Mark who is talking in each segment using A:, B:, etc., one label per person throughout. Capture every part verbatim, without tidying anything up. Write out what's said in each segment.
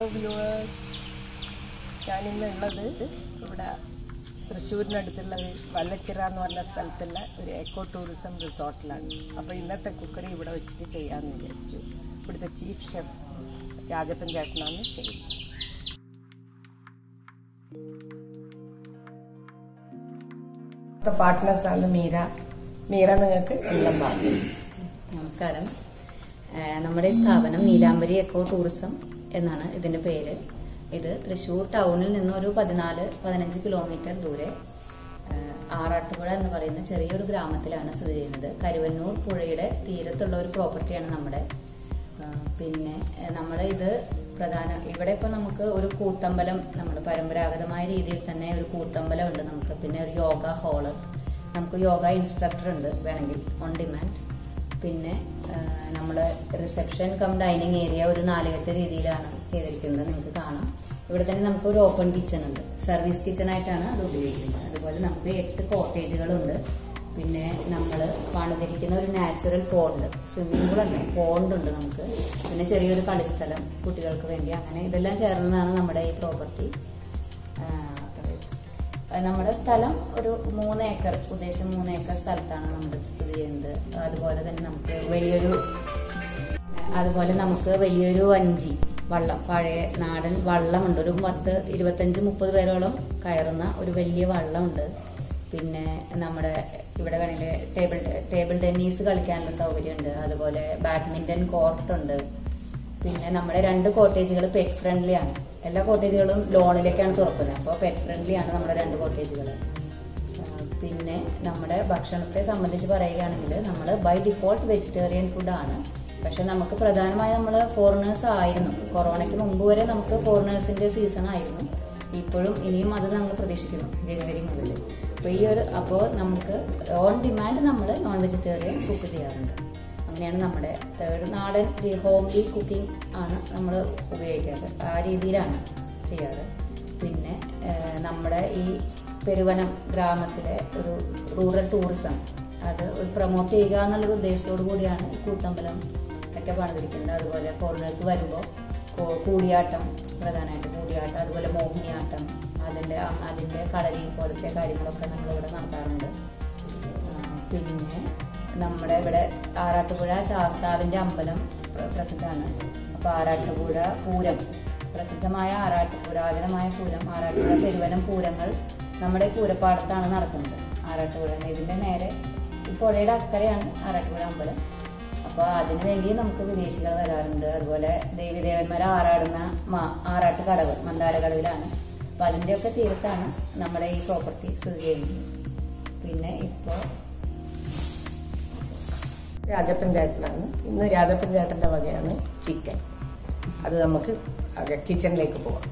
A: ഞാനിന്നുള്ളത് ഇവിടെ തൃശ്ശൂരിനടുത്തുള്ള വല്ലച്ചിറ എന്ന് പറഞ്ഞ സ്ഥലത്തുള്ള ഒരു എക്കോ ടൂറിസം റിസോർട്ടിലാണ്. അപ്പോൾ ഇന്നത്തെ കുക്കറി ഇവിടെ വെച്ചിട്ട് ചെയ്യാമെന്ന് വിചാരിച്ചു. ഇവിടുത്തെ ചീഫ് ഷെഫ് രാജപ്പൻ ചേട്ടനാണ് ചെയ്യുന്നത്. പാർട്ട്നേഴ്സാണ് മീര. മീര നിങ്ങൾക്ക് എല്ലാം പറഞ്ഞു.
B: നമസ്കാരം. നമ്മുടെ സ്ഥാപനം നീലാംബരി എക്കോ ടൂറിസം എന്നാണ് ഇതിന്റെ പേര്. ഇത് തൃശ്ശൂർ ടൗണിൽ നിന്ന് ഒരു പതിനാല് പതിനഞ്ച് കിലോമീറ്റർ ദൂരെ ആറാട്ടുപുഴ എന്ന് പറയുന്ന ചെറിയൊരു ഗ്രാമത്തിലാണ് സ്ഥിതി ചെയ്യുന്നത്. കരുവന്നൂർ പുഴയുടെ തീരത്തുള്ള ഒരു പ്രോപ്പർട്ടിയാണ് നമ്മുടെ. പിന്നെ നമ്മുടെ ഇത് പ്രധാന ഇവിടെ ഇപ്പോൾ നമുക്ക് ഒരു കൂത്തമ്പലം, നമ്മുടെ പരമ്പരാഗതമായ രീതിയിൽ തന്നെ ഒരു കൂത്തമ്പലം ഉണ്ട് നമുക്ക്. പിന്നെ ഒരു യോഗ ഹാള്, നമുക്ക് യോഗ ഇൻസ്ട്രക്ടർ ഉണ്ട് വേണമെങ്കിൽ ഓൺ ഡിമാൻഡ്. പിന്നെ നമ്മൾ റിസപ്ഷൻ കം ഡൈനിങ് ഏരിയ ഒരു നാലുകെട്ട് രീതിയിലാണ് ചെയ്തിരിക്കുന്നത്, നിങ്ങൾക്ക് കാണാം. ഇവിടെ തന്നെ നമുക്ക് ഒരു ഓപ്പൺ കിച്ചൺ ഉണ്ട്, സർവീസ് കിച്ചൺ ആയിട്ടാണ് അത് ഉപയോഗിക്കുന്നത്. അതുപോലെ നമുക്ക് എട്ട് കോട്ടേജുകളുണ്ട്. പിന്നെ നമ്മൾ പണിതിരിക്കുന്ന ഒരു നാച്ചുറൽ പോണ്ട്, സ്വിമ്മിംഗ് പൂൾ അല്ല പോണ്ട് ഉണ്ട് നമുക്ക്. പിന്നെ ചെറിയൊരു കളിസ്ഥലം കുട്ടികൾക്ക് വേണ്ടി, അങ്ങനെ ഇതെല്ലാം ചേർന്നതാണ് നമ്മുടെ ഈ പ്രോപ്പർട്ടി. നമ്മുടെ സ്ഥലം ഒരു മൂന്ന് ഏക്കർ, ഉദ്ദേശം മൂന്ന് ഏക്കർ സ്ഥലത്താണ് നമ്മുടെ സ്ഥിതി ചെയ്യുന്നത്. അതുപോലെ തന്നെ നമുക്ക് വലിയൊരു അതുപോലെ നമുക്ക് വലിയൊരു വഞ്ചി വള്ളം, പഴയ നാടൻ വള്ളമുണ്ട്. ഒരു പത്ത് ഇരുപത്തഞ്ച് മുപ്പത് പേരോളം കയറുന്ന ഒരു വലിയ വള്ളമുണ്ട്. പിന്നെ നമ്മുടെ ഇവിടെ വേണമെങ്കിൽ ടേബിൾ ടേബിൾ ടെന്നീസ് കളിക്കാനുള്ള സൗകര്യമുണ്ട്. അതുപോലെ ബാഡ്മിന്റൺ കോർട്ടുണ്ട്. പിന്നെ നമ്മുടെ രണ്ട് കോട്ടേജുകൾ പെറ്റ് ഫ്രണ്ട്ലി ആണ്. എല്ലാ കോട്ടേജുകളും ലോണിലേക്കാണ് തുറക്കുന്നത്, അപ്പോൾ പെറ്റ് ഫ്രണ്ട്ലി ആണ് നമ്മുടെ രണ്ട് കോട്ടേജുകൾ. പിന്നെ നമ്മുടെ ഭക്ഷണത്തെ സംബന്ധിച്ച് പറയുകയാണെങ്കിൽ നമ്മൾ ബൈ ഡിഫോൾട്ട് വെജിറ്റേറിയൻ ഫുഡാണ്. പക്ഷെ നമുക്ക് പ്രധാനമായി നമ്മൾ ഫോറിനേഴ്സ് ആയിരുന്നു, കൊറോണയ്ക്ക് മുമ്പ് വരെ നമുക്ക് ഫോറിനേഴ്സിന്റെ സീസൺ ആയിരുന്നു. ഇപ്പോഴും ഇനിയും അത് നമ്മൾ പ്രതീക്ഷിക്കുന്നു ജനുവരി മുതൽ. അപ്പോൾ ഈ ഒരു അപ്പോൾ നമുക്ക് ഓൺ ഡിമാൻഡ് നമ്മൾ നോൺ വെജിറ്റേറിയൻ കുക്ക് ചെയ്യാറുണ്ട്. അങ്ങനെയാണ് നമ്മുടെ ഒരു നാടൻ ഹോംലി കുക്കിംഗ് ആണ് നമ്മൾ ഉപയോഗിക്കാറ്, ആ രീതിയിലാണ് ചെയ്യാറ്. പിന്നെ നമ്മുടെ ഈ പെരുവനം ഗ്രാമത്തിലെ ഒരു റൂറൽ ടൂറിസം അത് ഒരു പ്രൊമോട്ട് ചെയ്യുക എന്നുള്ളൊരു ഉദ്ദേശത്തോടു കൂടിയാണ് ഈ കൂത്തമ്പലം ഒക്കെ പണിതിരിക്കുന്നത്. അതുപോലെ ഫോറിനേഴ്സ് വരുമ്പോൾ കൂടിയാട്ടം, പ്രധാനമായിട്ട് കൂടിയാട്ടം, അതുപോലെ മോഹിനിയാട്ടം, അതിൻ്റെ അതിൻ്റെ കളരി പോലത്തെ കാര്യങ്ങളൊക്കെ നമ്മളിവിടെ നടത്താറുണ്ട്. പിന്നെ നമ്മുടെ ഇവിടെ ആറാട്ടുപുഴ ശാസ്താവിൻ്റെ അമ്പലം പ്രസിദ്ധമാണ്. അപ്പോൾ ആറാട്ടുപുഴ പൂരം, പ്രസിദ്ധമായ ആറാട്ട് പുരാതനമായ പൂരം, ആറാട്ടുപുഴ പെരുവനം പൂരങ്ങൾ നമ്മുടെ പൂരപ്പാടത്താണ് നടക്കുന്നത്. ആറാട്ടുപുഴ ഇതിൻ്റെ നേരെ ഈ പുഴയുടെ അക്കരെയാണ് ആറാട്ടുപുഴ അമ്പലം. അപ്പോൾ അതിനു വേണ്ടി നമുക്ക് വിദേശികൾ വരാറുണ്ട്. അതുപോലെ ദേവീദേവന്മാർ ആറാടുന്ന ആറാട്ട് കടവ് മന്ദാരക്കടവിലാണ്. അപ്പോൾ അതിൻ്റെയൊക്കെ തീരത്താണ് നമ്മുടെ ഈ പ്രോപ്പർട്ടി സ്ഥിതി ചെയ്യുന്നത്. പിന്നെ ഇപ്പോൾ
A: രാജപ്പൻ ചേട്ടനാണ്. ഇന്ന് രാജപ്പൻ ചേട്ടൻ്റെ വകയാണ് ചിക്കൻ. അത് നമുക്ക് കിച്ചണിലേക്ക് പോവാം.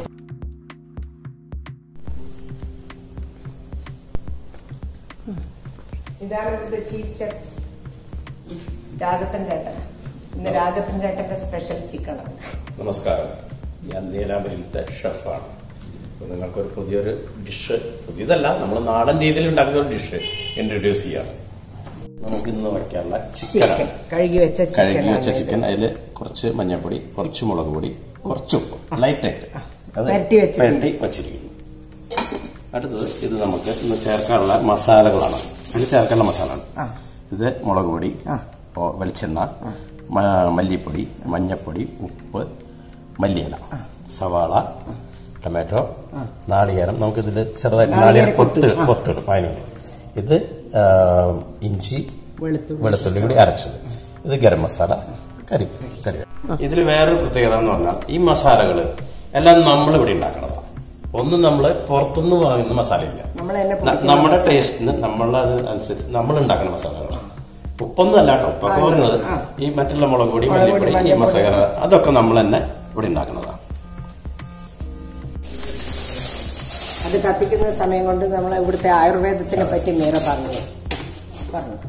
A: ഇതാണ് ഇവിടുത്തെ ചീഫ് ഷെഫ് രാജപ്പൻ ചേട്ടൻ. ഇന്ന് രാജപ്പൻ ചേട്ടന്റെ സ്പെഷ്യൽ ചിക്കനാണ്.
C: നമസ്കാരം, ഞാൻ നീലാംബരിയിലത്തെ ഷെഫാണ്. അപ്പോൾ നിങ്ങൾക്കൊരു പുതിയൊരു ഡിഷ്, പുതിയതല്ല, നമ്മൾ നാടൻ രീതിയിൽ ഉണ്ടാക്കുന്ന ഒരു ഡിഷ് ഇൻട്രൊഡ്യൂസ് ചെയ്യാം. നമുക്ക് ഇന്ന് വയ്ക്കാനുള്ള ചിക്കനാണ്, കഴുകി വെച്ച കഴുകി വെച്ച ചിക്കൻ. അതിൽ കുറച്ച് മഞ്ഞൾപ്പൊടി, കുറച്ച് മുളക് പൊടി, കുറച്ച് ഉപ്പ് ലൈറ്റായിട്ട് അത് വരട്ടി വച്ചിരിക്കുന്നു. അടുത്തത് ഇത് നമുക്ക് ഇന്ന് ചേർക്കാനുള്ള മസാലകളാണ്. ഇത് ചേർക്കാനുള്ള മസാലയാണ്. ഇത് മുളക് പൊടി, വെളിച്ചെണ്ണ, മല്ലിപ്പൊടി, മഞ്ഞൾപ്പൊടി, ഉപ്പ്, മല്ലിയില, സവാള, ടൊമാറ്റോ, നാളികേരം. നമുക്കിതിൽ ചെറുതായിട്ട് നാളികേരം കൊത്ത് കൊത്തിടും അതിന്. ഇത് ഇഞ്ചി വെളുത്തുള്ളി കൂടി അരച്ചത്. ഇത് ഗരം മസാല, കരി കരി ഇതിൽ വേറൊരു പ്രത്യേകത എന്ന് പറഞ്ഞാൽ ഈ മസാലകൾ എല്ലാം നമ്മൾ ഇവിടെ ഉണ്ടാക്കണതാണ്. ഒന്നും നമ്മൾ പുറത്തുനിന്ന് വാങ്ങുന്ന മസാലയില്ല, നമ്മുടെ ടേസ്റ്റിന് നമ്മളത് അനുസരിച്ച് നമ്മൾ ഉണ്ടാക്കുന്ന മസാലകളാണ്. ഉപ്പൊന്നും അല്ല കേട്ടോ, ഉപ്പൊക്കെ പറയുന്നത് ഈ മറ്റുള്ള മുളക് പൊടി, മല്ലിപ്പൊടി, ഈ മസാല അതൊക്കെ നമ്മൾ തന്നെ ഇവിടെ ഉണ്ടാക്കുന്നതാണ്.
A: അത് കത്തിക്കുന്ന സമയം കൊണ്ട് നമ്മൾ ഇവിടുത്തെ ആയുർവേദത്തിനെ പറ്റി നേരെ പറഞ്ഞു പറഞ്ഞു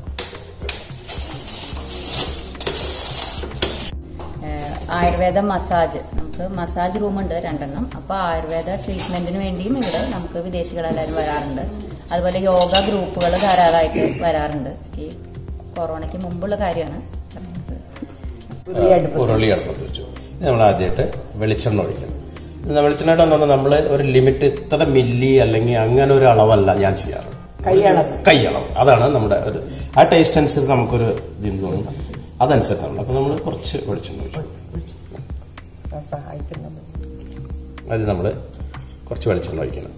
B: ആയുർവേദ മസാജ്, നമുക്ക് മസാജ് റൂമുണ്ട് രണ്ടെണ്ണം. അപ്പോൾ ആയുർവേദ ട്രീറ്റ്മെന്റിന് വേണ്ടിയും ഇവിടെ നമുക്ക് വിദേശികളെല്ലാവരും വരാറുണ്ട്. അതുപോലെ യോഗ ഗ്രൂപ്പുകൾ ധാരാളമായിട്ട് വരാറുണ്ട്. ഈ കൊറോണയ്ക്ക് മുമ്പുള്ള കാര്യമാണ്.
C: ഉരുളി അടുപ്പത്ത് വെച്ചു. നമ്മൾ ആദ്യമായിട്ട് വെളിച്ചെണ്ണ ഒഴിക്കണം. വെളിച്ചെണ്ണയുടെ പറഞ്ഞാൽ നമ്മൾ ഒരു ലിമിറ്റ് ഇത്ര മില്ലി അല്ലെങ്കിൽ അങ്ങനെ ഒരു അളവല്ല ഞാൻ ചെയ്യാറ്.
A: കൈയളവ്
C: കൈയളവ് അതാണ് നമ്മുടെ ഒരു ആ ടേസ്റ്റ് അനുസരിച്ച് നമുക്കൊരു ഇതിന് തോന്നും, അതനുസരിച്ചാണ്. അപ്പൊ നമ്മൾ കുറച്ച് വെളിച്ചെണ്ണ ഒഴിച്ചു. അത് നമ്മൾ കുറച്ച് വെളിച്ചെണ്ണ ഒഴിക്കണം.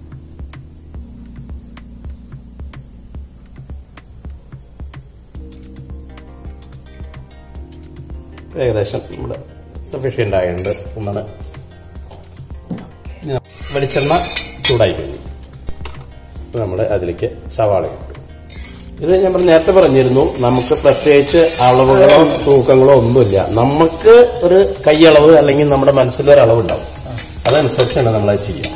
C: ഏകദേശം നമ്മുടെ സഫീഷ്യന്റ് ആയതുകൊണ്ട് ഒന്നാണ്. വെളിച്ചെണ്ണ ചൂടായി കഴിഞ്ഞു. നമ്മൾ അതിലേക്ക് സവാള ഇട്ടു. ഇത് ഞാൻ നേരത്തെ പറഞ്ഞിരുന്നു, നമുക്ക് പ്രത്യേകിച്ച് അളവുകളോ തൂക്കങ്ങളോ ഒന്നുമില്ല. നമുക്ക് ഒരു കൈയളവ് അല്ലെങ്കിൽ നമ്മുടെ മനസ്സിലൊരു അളവുണ്ടാവും, അതനുസരിച്ചാണ് നമ്മളത് ചെയ്യുക.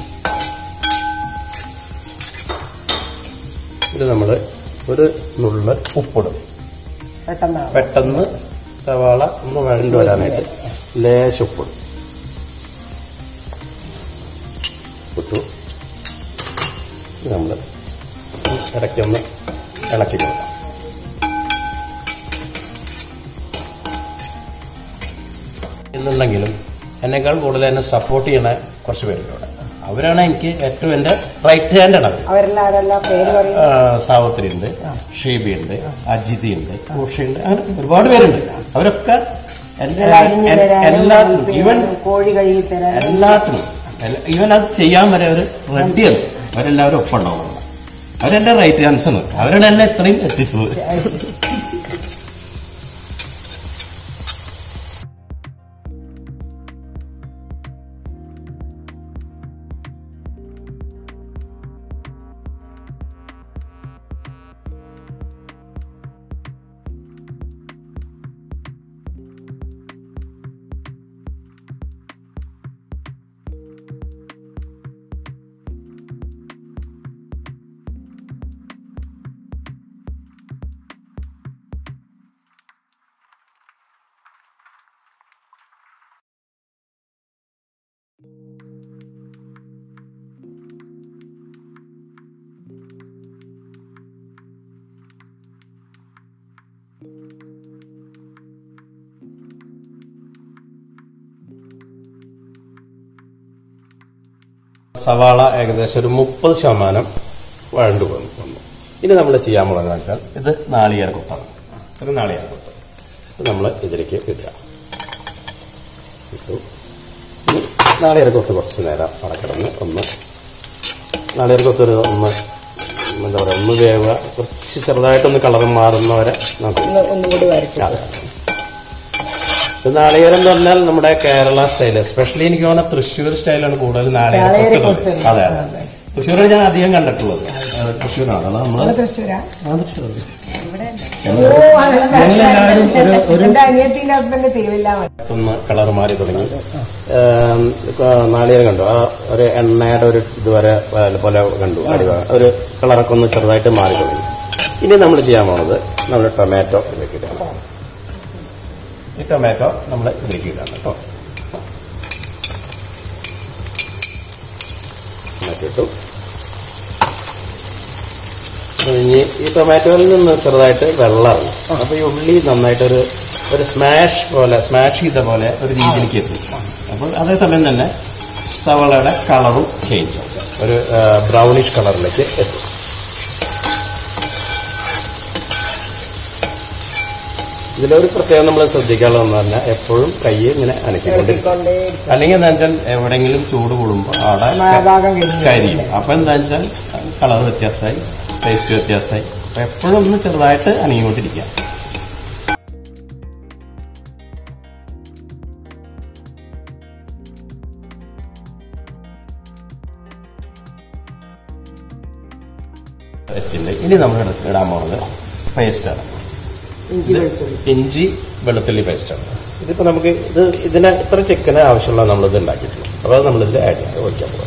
C: ഇത് നമ്മൾ ഒരു നുള്ള് ഉപ്പിടും. പെട്ടെന്ന് സവാള ഒന്ന് വഴണ്ടു വരാനായിട്ട് ലേശം ഉപ്പിടും. ഇട്ടു നമ്മൾ ഇടയ്ക്കൊന്ന് ഇളക്കി കൊടുക്കാം. എന്നുണ്ടെങ്കിലും എന്നെക്കാൾ കൂടുതൽ എന്നെ സപ്പോർട്ട് ചെയ്യണ കുറച്ച് പേരുണ്ട് ഇവിടെ. അവരാണ് എനിക്ക് ഏറ്റവും എന്റെ റൈറ്റ് ഹാൻഡ് ആണ്. സാവത്രി ഉണ്ട്, ഷീബി ഉണ്ട്, അജിതി ഉണ്ട്, ഉഷയുണ്ട്, അങ്ങനെ ഒരുപാട് പേരുണ്ട്. അവരൊക്കെ എല്ലാത്തിനും ഈവൻ കോഴി കഴുകി തരാൻ എല്ലാത്തിനും ഈവൻ അത് ചെയ്യാൻ വരെ അവർ റെഡിയാണ്. അവരെല്ലാവരും ഒപ്പം ഉണ്ടാവും. അവരെന്റെ റൈറ്റ് ഹാൻഡ്സ് ആണ്. അവരാണ് എന്നെ ഇത്രയും എത്തിച്ചത്. സവാള ഏകദേശം ഒരു മുപ്പത് ശതമാനം വഴണ്ടു വന്നു. ഇനി നമ്മൾ ചെയ്യാൻ പോകുന്നത് വെച്ചാൽ ഇത് നാളികേര കൊത്താണ്. ഒരു നാളികേര കൊത്ത് ഇത് നമ്മൾ ഇതിലേക്ക് ഇടുക. ഇട്ടു. ഇനി നാളികേര കൊത്ത് കുറച്ച് നേരം അടക്കിടന്ന് ഒന്ന് നാളികേര കൊത്ത് ഒരു ഒന്ന് എന്താ പറയുക ഒന്ന് വേവുക, കുറച്ച് ചെറുതായിട്ടൊന്ന് കളർ മാറുന്നവരെ ഒന്നുകൂടി വരയ്ക്കാം. ഇത് നാളികേരം എന്ന് പറഞ്ഞാൽ നമ്മുടെ കേരള സ്റ്റൈൽ, എസ്പെഷ്യലി എനിക്ക് തോന്നുന്ന തൃശ്ശൂർ സ്റ്റൈലാണ് കൂടുതൽ നാളികേരം. അതെ അതെ, തൃശ്ശൂരാണ് ഞാൻ അധികം കണ്ടിട്ടുള്ളത്. തൃശ്ശൂരാണ് നമ്മള് ഒന്ന് കളർ മാറി തുടങ്ങി. നാളികേരം കണ്ടു, ആ ഒരു എണ്ണയുടെ ഒരു ഇതുവരെ പോലെ കണ്ടു, ഒരു കളറൊക്കെ ഒന്ന് ചെറുതായിട്ട് മാറി തുടങ്ങി. ഇനി നമ്മൾ ചെയ്യാൻ പോകുന്നത് നമ്മൾ ടൊമാറ്റോ ഇതിലേക്ക് ഇടണം. ഈ ടൊമാറ്റോ നമ്മൾ ഇതിലേക്ക് ഇടാം കേട്ടോ. ടൊമാറ്റോ ഇട്ടു. ഇനി ഈ ടൊമാറ്റോയിൽ നിന്ന് ചെറുതായിട്ട് വെള്ളം ഇറങ്ങും. അപ്പൊ ഈ ഉള്ളി നന്നായിട്ടൊരു ഒരു സ്മാഷ് പോലെ സ്മാഷ് ചെയ്ത പോലെ ഒരു രീതിയിലേക്ക് എത്തും. അപ്പോൾ അതേസമയം തന്നെ സവാളയുടെ കളറും ചേഞ്ച് ആവും, ഒരു ബ്രൗണിഷ് കളറിലേക്ക് എത്തും. ഇതിലൊരു പ്രത്യേകം നമ്മൾ ശ്രദ്ധിക്കാനുള്ളതെന്ന് പറഞ്ഞാൽ എപ്പോഴും കൈ ഇങ്ങനെ അനക്കിക്കൊണ്ടിരിക്കും. അല്ലെങ്കിൽ എന്താ വെച്ചാൽ എവിടെയെങ്കിലും ചൂട് കൂടുമ്പോൾ അവിടെ കരിയും. അപ്പൊ എന്താ വെച്ചാൽ കളർ വ്യത്യാസമായി, ടേസ്റ്റ് വ്യത്യാസമായി. അപ്പൊ എപ്പോഴും ഒന്ന് ചെറുതായിട്ട് അനങ്ങിക്കൊണ്ടിരിക്കുക. ഇനി നമ്മൾ ഇടാൻ പോകുന്നത് പേസ്റ്റാണ്. ഇഞ്ചി വെളുത്തുള്ളി പേസ്റ്റാണ്. ഇതിപ്പോ നമുക്ക് ഇത് ഇതിന് ഇത്ര ചിക്കന് ആവശ്യമുള്ള നമ്മളിത് ഉണ്ടാക്കിയിട്ടുള്ളൂ. അപ്പോൾ അത് നമ്മളിത് ആഡ് ചെയ്യാൻ ഒഴിക്കാൻ പോകും.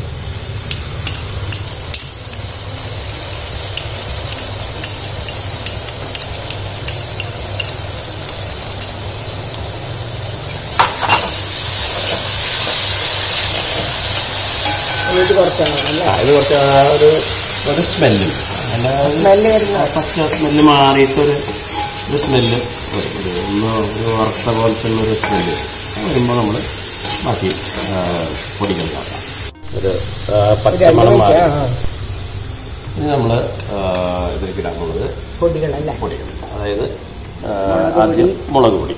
C: ഇത് കുറച്ച് ആ ഒരു ഒരു സ്മെല്ല് പച്ച സ്മെല്ല് മാറിയിട്ടൊരു ഒരു സ്മെല്ല് ഒന്ന് ഒരു വറുത്ത പോലെ തന്നെ ഒരു സ്മെല്ല് വരുമ്പോൾ നമ്മൾ ബാക്കി പൊടികൾ നോക്കാം. ഒരു പച്ചമണം മാറി ഇനി നമ്മൾ ഇതിലേക്ക് ഇടാനുള്ളത്
A: പൊടികളല്ല
C: പൊടികൾ, അതായത് ആദ്യം മുളക് പൊടി,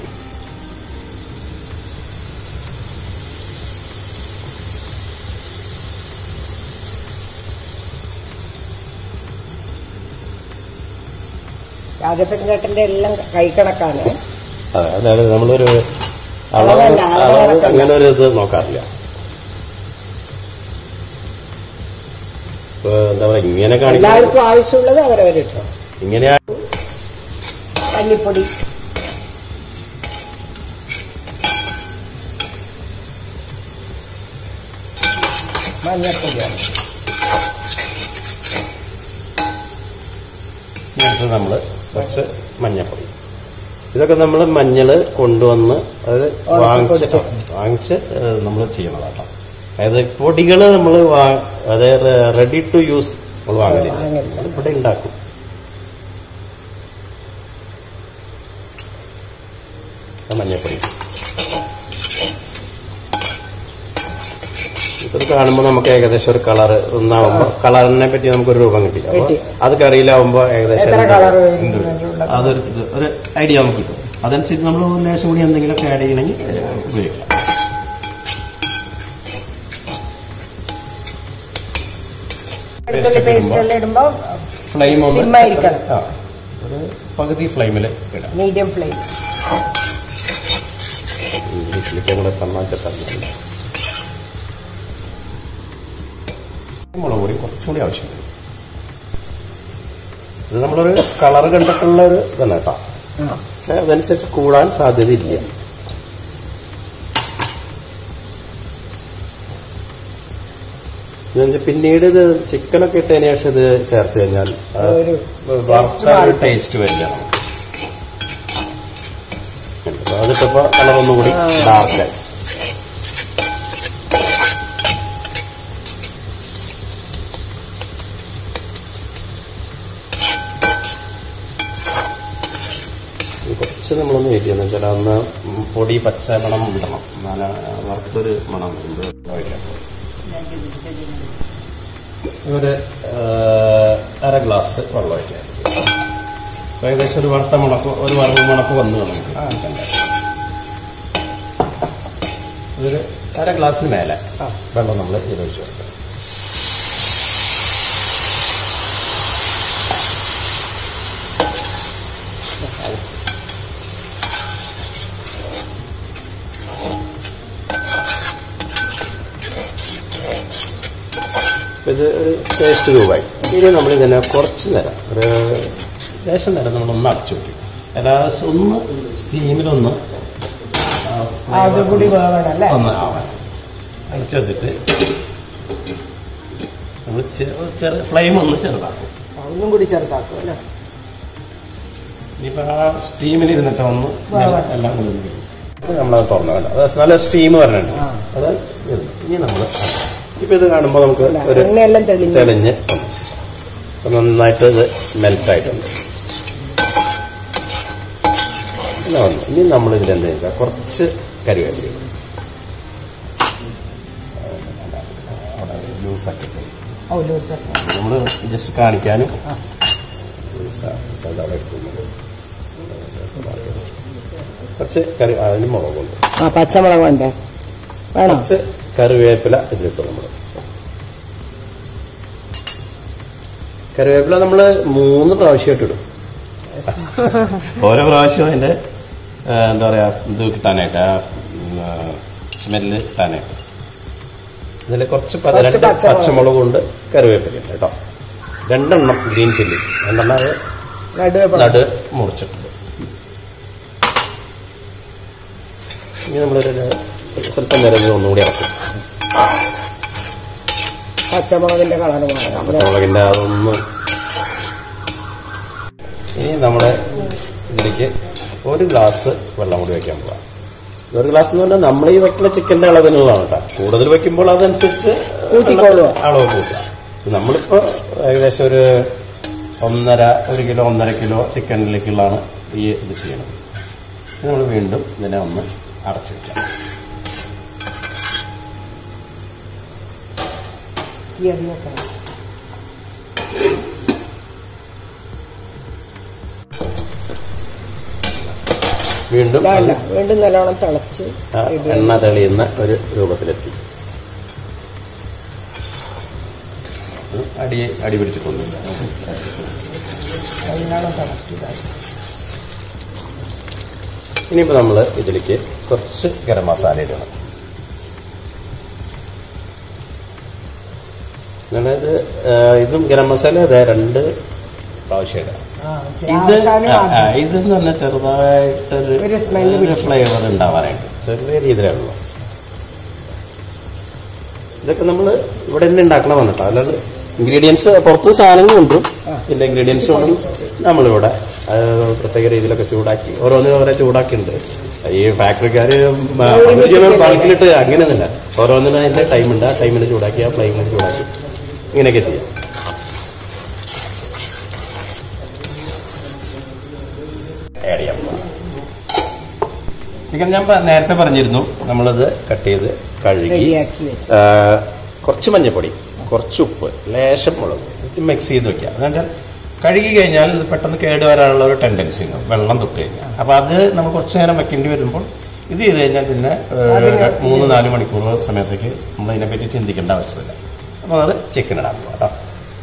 A: രാജപ്പൻ ചേട്ടന്റെ എല്ലാം കൈക്കണക്കാണ്.
C: അതെ, അതായത് നമ്മളൊരു അളവ് അളവ് അങ്ങനെ ഒരു ഇത് നോക്കാറില്ല. ഇപ്പൊ എന്താ പറയാ, ഇങ്ങനെ കാണിക്കും
A: എല്ലാവർക്കും ആവശ്യമുള്ളത് അവരവരിട്ടോ.
C: ഇങ്ങനെ
A: മല്ലിപ്പൊടി, മഞ്ഞപ്പൊടിയാണ്.
C: ഇതിനകത്ത് നമ്മള് കുറച്ച് മഞ്ഞപ്പൊടി, ഇതൊക്കെ നമ്മൾ മഞ്ഞൾ കൊണ്ടുവന്ന് അത് വാങ്ങിച്ച് വാങ്ങിച്ച് നമ്മൾ ചെയ്യണതാട്ടോ. അതായത് പൊടികൾ നമ്മൾ അതായത് റെഡി ടു യൂസ് നമ്മൾ വാങ്ങലില്ല, ഇവിടെ ഉണ്ടാക്കും. മഞ്ഞപ്പൊടി ഇത് കാണുമ്പോൾ നമുക്ക് ഏകദേശം ഒരു കളർ ഒന്നാവുമ്പോ കളറിനെ പറ്റി നമുക്കൊരു രൂപം കിട്ടില്ല. അപ്പൊ അത് കറിയിലാവുമ്പോ ഏകദേശം അതൊരു ഒരു ഐഡിയ നമുക്ക് കിട്ടും. അതനുസരിച്ച് നമ്മൾ ഒരു ലേശം കൂടി എന്തെങ്കിലുമൊക്കെ ആഡ് ചെയ്യണമെങ്കിൽ ഉപയോഗിക്കാം. ഫ്ലെയിം ഒന്ന് ഒരു പകുതി ഫ്ലെയിമിൽ ഇടാം,
A: മീഡിയം ഫ്ലെയിം.
C: ഇംഗ്ലീഷിലേക്ക് കൂടെ തന്നാച്ചല്ല, മുളക് പൊടി കുറച്ചുകൂടി ആവശ്യമുണ്ട്. ഇത് നമ്മളൊരു കളർ കണ്ടിട്ടുള്ള ഒരു ഇതാണ് കേട്ടോ, പക്ഷെ അതനുസരിച്ച് കൂടാൻ സാധ്യതയില്ല. പിന്നീട് ഇത് ചിക്കനൊക്കെ ഇട്ടതിന് ശേഷം ഇത് ചേർത്ത് കഴിഞ്ഞാൽ ഒരു ടേസ്റ്റ് വരില്ല നമുക്ക്. അതിട്ടിപ്പോ കളറൊന്നും കൂടി ഡാർക്കായി. കുറച്ച് നമ്മളൊന്ന് വെയിറ്റ് ചെയ്യുന്ന വെച്ചാൽ അന്ന് പൊടി പച്ച മണം ഇടണം, എന്നാലും വറുത്തൊരു മണം ഒരു അര ഗ്ലാസ് വെള്ളം ഒഴിക്കാം. ഏകദേശം ഒരു വറുത്ത മുളക്ക് ഒരു വറവ് മുളക്ക് വന്നു നമുക്ക്. ഇതൊരു അര ഗ്ലാസ്സിന് മേലെ വെള്ളം നമ്മൾ ഇത് ഒഴിച്ചു കൊടുക്കാം. ഇത് ഒരു ടേസ്റ്റ് രൂപമായി. ഇനി നമ്മൾ ഇതിനെ കുറച്ച് നേരം ഒരു ലേശം നേരം നമ്മളൊന്ന് അടച്ചു വെക്കും. അല്ലാതെ ഒന്ന് സ്റ്റീമിലൊന്ന് ഒന്ന് ആവാൻ അടച്ചു വെച്ചിട്ട് നമ്മൾ ചെറു ഫ്ലെയിം ഒന്ന് ചെറുതാക്കും,
A: ഒന്നും കൂടി ചെറുതാക്കും അല്ലേ.
C: ഇനിയിപ്പോ ആ സ്റ്റീമിലിരുന്നിട്ട് ഒന്ന് എല്ലാം കൂടി നമ്മളത് തുറന്നു വേണ്ട, അത് നല്ല സ്റ്റീം വരണുണ്ട്. അത് ഇനി നമ്മൾ ഇപ്പൊ ഇത് കാണുമ്പോൾ നമുക്ക് ഒരു തെളിഞ്ഞ് നന്നായിട്ട് ഇത് മെൽറ്റായിട്ടുണ്ട്. ഇനി നമ്മൾ ഇതിലെന്താ വെച്ചാൽ കുറച്ച് കറിവേപ്പില ലൂസാക്കി നമ്മൾ ജസ്റ്റ് കാണിക്കാനും കുറച്ച് കറി അതിന് മുളകുണ്ട്,
A: പച്ചമുളക് വേണ്ടേ,
C: കുറച്ച് കറിവേപ്പില ഇതിലിട്ടു. നമ്മൾ കറിവേപ്പില നമ്മൾ മൂന്ന് പ്രാവശ്യമായിട്ട് ഇടും. ഓരോ പ്രാവശ്യവും അതിന്റെ എന്താ പറയാ ഇത് കിട്ടാനായിട്ട് ആ സ്മെല്ല് കിട്ടാനായിട്ട്. ഇതിൽ കുറച്ച് രണ്ട് പച്ചമുളക് കൊണ്ട് കറിവേപ്പില കേട്ടോ, രണ്ടെണ്ണം ഗ്രീൻ ചില്ലി, രണ്ടെണ്ണം അത് നടു മുറിച്ചിട്ടുണ്ട്. ഇനി നമ്മളൊരു സ്വല്പം നേരം ഒന്നുകൂടി ഇറക്കും.
A: പച്ചമുളകിന്റെ കളർ
C: പച്ചമുളകിന്റെ അതൊന്ന് ഇനി നമ്മുടെ ഇതിലേക്ക് ഒരു ഗ്ലാസ് വെള്ളം കൂടി വെക്കാൻ പോവാം. ഒരു ഗ്ലാസ് എന്ന് പറഞ്ഞാൽ നമ്മൾ ഈ വെക്കുന്ന ചിക്കന്റെ അളവിനുള്ളതാണ് കേട്ടോ. കൂടുതൽ വെക്കുമ്പോൾ അതനുസരിച്ച് അളവ് കൂട്ടുക. നമ്മളിപ്പോ ഏകദേശം ഒരു ഒന്നര ഒരു കിലോ ഒന്നര കിലോ ചിക്കനിലേക്കുള്ളതാണ് ഈ ഇത് ചെയ്യണത്. നമ്മൾ വീണ്ടും ഇതിനെ ഒന്ന് അടച്ചു വെക്കാം. വീണ്ടും
A: വീണ്ടും നല്ലോണം തിളച്ച്
C: എണ്ണ തെളിയുന്ന ഒരു രൂപത്തിലെത്തി. അടി അടി പിടിച്ചിട്ടൊന്നുമില്ല.
A: നല്ലോണം തിളച്ചതായി.
C: ഇനിയിപ്പോൾ നമ്മൾ ഇതിലേക്ക് കുറച്ച് ഗരം മസാല ഇടണം. അതായത് ഇതും ഗരം മസാല അതെ രണ്ട് പ്രാവശ്യം ഇടാം. ഇത് ഇതെന്ന് പറഞ്ഞാൽ ചെറുതായിട്ടൊരു ഫ്ലേവർ ഉണ്ടാവാനായിട്ട് ചെറിയ രീതിയിലുള്ളൂ. ഇതൊക്കെ നമ്മൾ ഇവിടെ തന്നെ ഉണ്ടാക്കണം വന്നിട്ടോ. അല്ലാതെ ഇൻഗ്രീഡിയൻസ് പുറത്ത് സാധനങ്ങൾ കൊണ്ടും ഇതിന്റെ ഇൻഗ്രീഡിയൻസ് കൊണ്ടും നമ്മളിവിടെ പ്രത്യേക രീതിയിലൊക്കെ ചൂടാക്കി ഓരോന്നിനും ഓരോ ചൂടാക്കിയിട്ടുണ്ട്. ഈ ഫാക്ടറിക്കാര് ബൾക്കിലിട്ട് അങ്ങനെയൊന്നുമില്ല. ഓരോന്നിനും അതിന്റെ ടൈമുണ്ട്. ആ ടൈമിന് ചൂടാക്കി ആ ഫ്ലെയിമിൽ ചൂടാക്കി ഇങ്ങനെയൊക്കെ ചെയ്യാം. ആഡ് ചെയ്യാം. ചിക്കൻ ഞാൻ നേരത്തെ പറഞ്ഞിരുന്നു നമ്മളത് കട്ട് ചെയ്ത് കഴുകി കുറച്ച് മഞ്ഞൾപ്പൊടി, കുറച്ച് ഉപ്പ്, ലേശം മുളക് മിക്സ് ചെയ്ത് വെക്കുക. എന്ന് വെച്ചാൽ കഴുകി കഴിഞ്ഞാൽ ഇത് പെട്ടെന്ന് കേടുവരാനുള്ള ഒരു ടെൻഡൻസി ഉണ്ട് വെള്ളം തൊട്ട് കഴിഞ്ഞാൽ. അപ്പൊ അത് നമ്മൾ കുറച്ചു നേരം വെക്കേണ്ടി വരുമ്പോൾ ഇത് ചെയ്ത് കഴിഞ്ഞാൽ പിന്നെ മൂന്ന് നാല് മണിക്കൂർ സമയത്തേക്ക് നമ്മൾ ഇതിനെപ്പറ്റി ചിന്തിക്കേണ്ട ആവശ്യമില്ല. അപ്പോൾ അത് ചിക്കൻ ഇടാൻ പോകാം കേട്ടോ.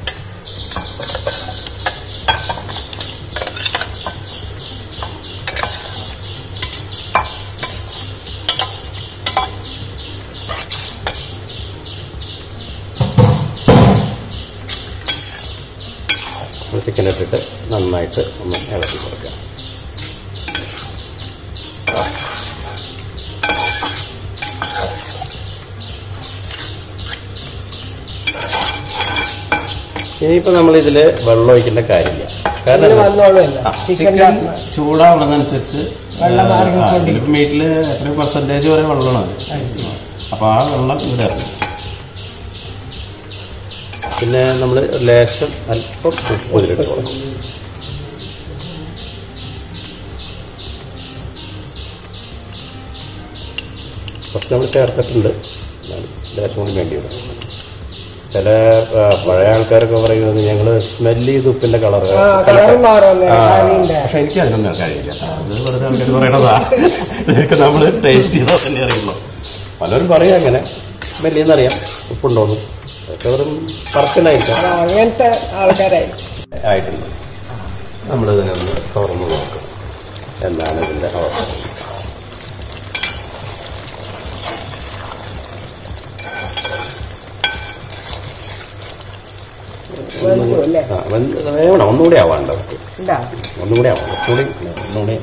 C: ചിക്കൻ ഇട്ടിട്ട് നന്നായിട്ട് ഒന്ന് ഇളക്കി കൊടുക്കുക. ഇനിയിപ്പോൾ നമ്മളിതിൽ വെള്ളം ഒഴിക്കേണ്ട കാര്യമില്ല. കാരണം ചിക്കൻ ചൂടാവുന്നതനുസരിച്ച് മീറ്റിൽ എത്ര പെർസെൻറ്റേജ് വരെ വെള്ളമാണ്. അപ്പോൾ ആ വെള്ളം ഇവിടെ ഇറങ്ങും. പിന്നെ നമ്മൾ ലേശം അല്പം ഉപ്പ് ഇതിലിട്ട് കൊടുക്കും. കുറച്ച് നമ്മൾ ചേർത്തിട്ടുണ്ട്, ലേശം കൂടി വേണ്ടി വരും. ചില പഴയ ആൾക്കാരൊക്കെ പറയുന്നത് ഞങ്ങൾ സ്മെല്ല് ചെയ്ത് ഉപ്പിന്റെ കളർ, പക്ഷെ എനിക്ക് അതിനൊന്നും കഴിയില്ല. അത് വെറുതെ ആൾക്കാർ പറയണതാ. ഇതൊക്കെ നമ്മൾ ടേസ്റ്റ് ചെയ്താൽ തന്നെ അറിയുള്ളൂ. പലരും പറയും അങ്ങനെ സ്മെല്ല് ചെയ്യുന്നറിയാം ഉപ്പുണ്ടോന്നും. അതൊക്കെ വെറും പറച്ചിലായിരിക്കും.
A: അങ്ങനത്തെ ആൾക്കാരായി
C: ആയിട്ടുണ്ട്. നമ്മളിതിനൊന്ന് തുറന്നു നോക്കും എന്താണ് ഇതിന്റെ അവസ്ഥ. വേണം ഒന്നുകൂടി ആവാണ്ട് നമുക്ക് ഒന്നുകൂടി ആവാം കുറച്ചുകൂടി ഒന്നുകൂടി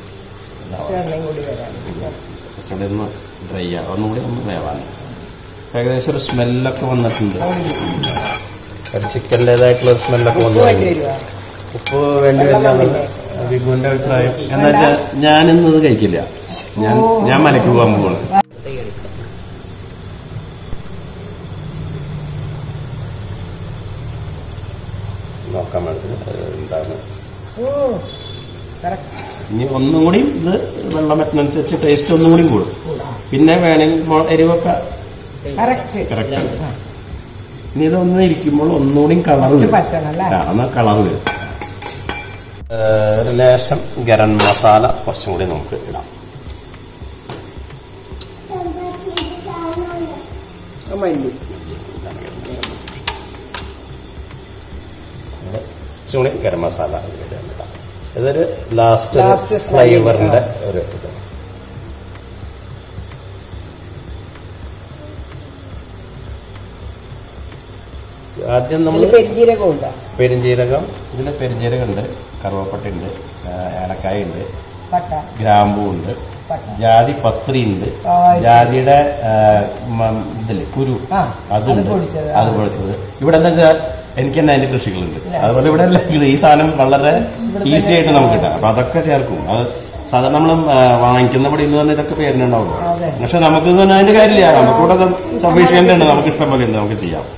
C: ഒന്ന് ഡ്രൈ ആവാം, ഒന്നുകൂടി ഒന്ന് വേവാൻ. ഏകദേശം ഒരു സ്മെല്ലൊക്കെ വന്നിട്ടുണ്ട്. ഒരു ചിക്കൻ്റെതായിട്ടുള്ള ഒരു സ്മെല്ലൊക്കെ വന്നു. ഉപ്പ് വേണ്ടി വരില്ല ബിഗുവിന്റെ അഭിപ്രായം. എന്താ വെച്ചാൽ ഞാനിന്നത് കഴിക്കില്ല. ഞാൻ ഞാൻ മലയ്ക്ക് പോകാൻ പോവാണ്. നോക്കാൻ വേണ്ടി എന്താണ് ഇനി ഒന്നും കൂടി ഇത് വെള്ളം വെക്കുന്നതനുസരിച്ച് ടേസ്റ്റ് ഒന്നും കൂടി കൂടും. പിന്നെ വേണമെങ്കിൽ എരിവൊക്കെ കറക്റ്റാണ്. ഇനി ഇതൊന്ന് ഇരിക്കുമ്പോൾ ഒന്നുകൂടി കളർ എന്നാ കളർ വരും. ഒരു ലേശം ഗരം മസാല കുറച്ചും കൂടി നമുക്ക് ഇടാം. കുറച്ചുകൂടി ഗരം മസാല ഇടാം. ഇതൊരു ലാസ്റ്റ് ഫ്ലേവറിന്റെ ഒരു ഇത്. ആദ്യം നമ്മൾ പെരിഞ്ജീരകം പെരിഞ്ജീരകം ഇതിന് പെരിഞ്ജീരകം ഉണ്ട്, കറുവപ്പട്ട ഉണ്ട്, ഏലക്കായ ഉണ്ട്, ഗ്രാമ്പൂ ഉണ്ട്, ജാതി പത്രി ഉണ്ട്, ജാതിയുടെ ഇതില് കുരു അതുണ്ട്, അത് പൊളിച്ചത്. ഇവിടെ എന്താ വെച്ചാൽ എനിക്ക് തന്നെ അതിന്റെ കൃഷികളുണ്ട്. അതുപോലെ ഇവിടെ ഈ സാധനം വളരെ ഈസി ആയിട്ട് നമുക്ക് കിട്ടാം. അപ്പൊ അതൊക്കെ ചേർക്കും. അത് സാധാരണ നമ്മൾ വാങ്ങിക്കുന്ന പടിയിൽ നിന്ന് ഇതൊക്കെ പേരിനുണ്ടാവും. പക്ഷെ നമുക്ക് തന്നെ അതിന്റെ കാര്യമില്ല. നമുക്കിവിടെ സഫീഷ്യന്റ് ഉണ്ട്, നമുക്ക് ഇഷ്ടം പോലെ ഉണ്ട്, നമുക്ക് ചെയ്യാം.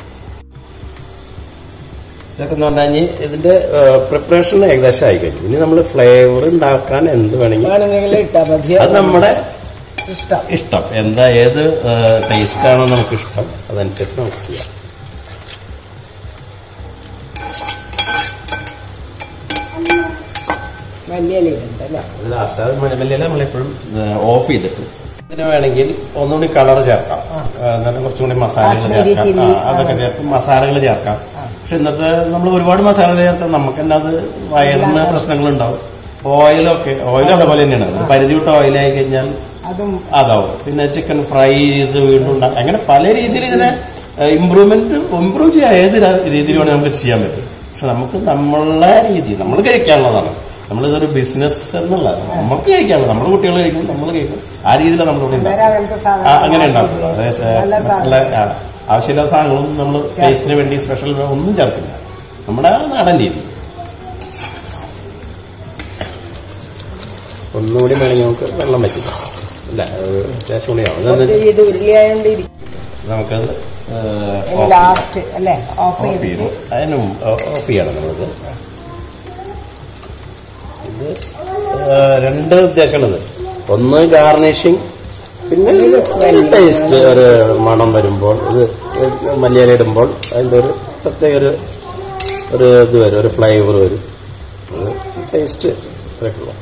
C: ഇതൊക്കെ എന്ന് പറഞ്ഞാൽ ഇതിന്റെ പ്രിപ്പറേഷൻ ഏകദേശം ആയി കഴിഞ്ഞു. ഇനി നമ്മൾ ഫ്ലേവർ ഉണ്ടാക്കാൻ എന്ത് വേണമെങ്കിൽ അത് നമ്മുടെ ഇഷ്ടം എന്താ ഏത് ടേസ്റ്റ് ആണോ നമുക്ക് ഇഷ്ടം അതനുസരിച്ച് നമുക്ക് ചെയ്യാം.
A: മല്ലിയിലുണ്ട് അല്ലേ?
C: ലാസ്റ്റ് അത് മല്ലിയില നമ്മളെപ്പോഴും ഓഫ് ചെയ്തിട്ട് ഇതിന് വേണമെങ്കിൽ ഒന്നുകൂടി കളർ ചേർക്കാം, എന്നാലും കുറച്ചും കൂടി മസാലകൾ ചേർക്കാം, അതൊക്കെ ചേർത്ത് മസാലകൾ ചേർക്കാം. പക്ഷെ ഇന്നത്തെ നമ്മൾ ഒരുപാട് മസാലകൾ ചേർത്താൽ നമുക്ക് തന്നെ അത് വയറിന് പ്രശ്നങ്ങളുണ്ടാവും. ഓയിലൊക്കെ ഓയിലും അതേപോലെ തന്നെയാണ്, പരിധി വിട്ട ഓയിലായി കഴിഞ്ഞാൽ അതാവും. പിന്നെ ചിക്കൻ ഫ്രൈ ചെയ്ത് വീണ്ടും ഉണ്ടാകും. അങ്ങനെ പല രീതിയിൽ ഇതിനെ ഇമ്പ്രൂവ്മെന്റ് ഇമ്പ്രൂവ് ചെയ്യാൻ ഏത് രീതിയിൽ വേണമെങ്കിൽ നമുക്ക് ചെയ്യാൻ പറ്റും. പക്ഷെ നമുക്ക് നമ്മളെ രീതി നമ്മൾ കഴിക്കാനുള്ളതാണ്. നമ്മളിതൊരു ബിസിനസ് എന്നുള്ളത് നമുക്ക് കഴിക്കാനുള്ളത്, നമ്മുടെ കുട്ടികൾ കഴിക്കും, നമ്മൾ കഴിക്കും. ആ രീതിയിലാണ് നമ്മളിവിടെ ഉണ്ടാക്കും. അങ്ങനെ ഉണ്ടാക്കും. അതായത് ആവശ്യമില്ലാത്ത സാധനങ്ങളും നമ്മൾ ടേസ്റ്റിന് വേണ്ടി സ്പെഷ്യൽ ഒന്നും ചേർക്കില്ല. നമ്മുടെ നാടൻ രീതി. ഒന്നുകൂടി വേണമെങ്കിൽ നമുക്ക് വെള്ളം വയ്ക്കും. ഇല്ല, അത്യാവശ്യം കൂടിയാവും. നമുക്കത് അതിന് ഓഫ് ചെയ്യണം. നമുക്ക് ഇത് രണ്ട് ഉദ്ദേശമുള്ളത്, ഒന്ന് ഗാർണിഷിങ്, പിന്നെ ടേസ്റ്റ്. ഒരു മണം വരുമ്പോൾ ഇത് മല്ലിയില ഇടുമ്പോൾ അതിൻ്റെ ഒരു പ്രത്യേക ഒരു ഒരു ഇത് വരും, ഒരു ഫ്ലേവർ വരും. ടേസ്റ്റ് ഇത്രയൊക്കെയുള്ളൂ.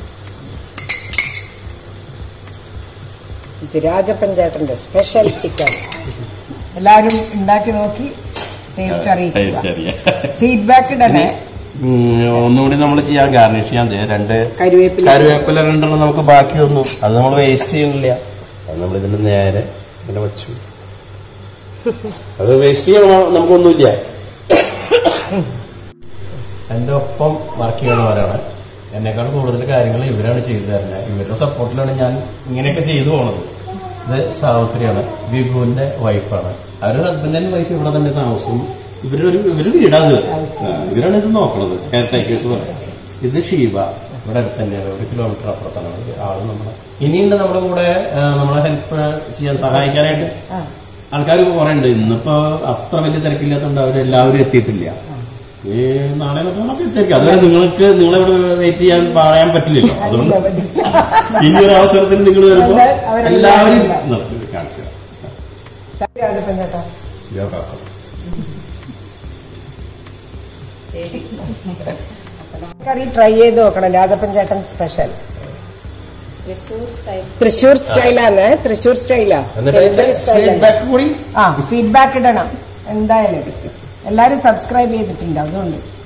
A: ഇത് രാജപ്പൻ ചേട്ടന്റെ സ്പെഷ്യൽ ചിക്കൻ. എല്ലാരും ഉണ്ടാക്കി നോക്കി ടേസ്റ്റ് അറിയിക്കുക, ഫീഡ്ബാക്ക് ഇടണേ.
C: ഒന്നുകൂടി നമ്മൾ ചെയ്യാൻ ഗാർണിഷ് ചെയ്യാൻ രണ്ട് കരുവേപ്പില കരുവേപ്പില രണ്ടെണ്ണം നമുക്ക് ബാക്കി ഒന്നും അത് നമ്മൾ വേസ്റ്റ് ചെയ്യുന്നില്ല. അത് നമ്മൾ ഇതിന്റെ നേരെ ഇങ്ങനെ വെച്ചു. അത് വേസ്റ്റ് ചെയ്യണം, നമുക്കൊന്നുമില്ല. എന്റെ ഒപ്പം വർക്ക് ചെയ്യണവരാണ്. എന്നെക്കാൾ കൂടുതൽ കാര്യങ്ങൾ ഇവരാണ് ചെയ്തു തരുന്നത്. ഇവരുടെ സപ്പോർട്ടിലാണ് ഞാൻ ഇങ്ങനെയൊക്കെ ചെയ്തു പോണത്. ഇത് സാവിത്രിയാണ്, വിഭുവിന്റെ വൈഫാണ്. അവരുടെ ഹസ്ബൻഡ് ആൻഡ് വൈഫ് ഇവിടെ തന്നെ താമസം. ഇവരൊരു ഇവര് വീടാത്, ഇവരാണ് ഇത് നോക്കണത്, കെയർ ടേക്കേഴ്സ് പോലെ. ഇത് ഷീബ, ഇവിടെ അടുത്ത് തന്നെയാണ്, ഒരു കിലോമീറ്റർ അപ്പുറത്താണ് ആള്. നമ്മളെ ഇനിയുണ്ട് നമ്മുടെ കൂടെ നമ്മളെ ഹെൽപ്പ് ചെയ്യാൻ സഹായിക്കാനായിട്ട് ആൾക്കാർ കുറെ ഉണ്ട്. ഇന്നിപ്പോ അത്ര വലിയ തിരക്കില്ലാത്തതുകൊണ്ട് അവരെല്ലാവരും എത്തിയിട്ടില്ല. ഈ നാളെ മറ്റൊക്കെ എത്തിയിരിക്കും. അതുവരെ നിങ്ങൾക്ക് നിങ്ങളിവിടെ വെയിറ്റ് ചെയ്യാൻ പറയാൻ പറ്റില്ലല്ലോ. അതുകൊണ്ട് ഇനി ഒരു അവസരത്തിൽ നിങ്ങൾ വരുമ്പോ എല്ലാവരും കാണിച്ചു
A: കറി ട്രൈ ചെയ്ത് നോക്കണം. രാജപ്പൻ ചേട്ടൻ സ്പെഷ്യൽ തൃശ്ശൂർ സ്റ്റൈലാണ്. തൃശ്ശൂർ സ്റ്റൈലാ. ആ ഫീഡ്ബാക്ക് ഇടണം എന്തായാലും. എല്ലാരും സബ്സ്ക്രൈബ് ചെയ്തിട്ടുണ്ട്, അതുകൊണ്ട്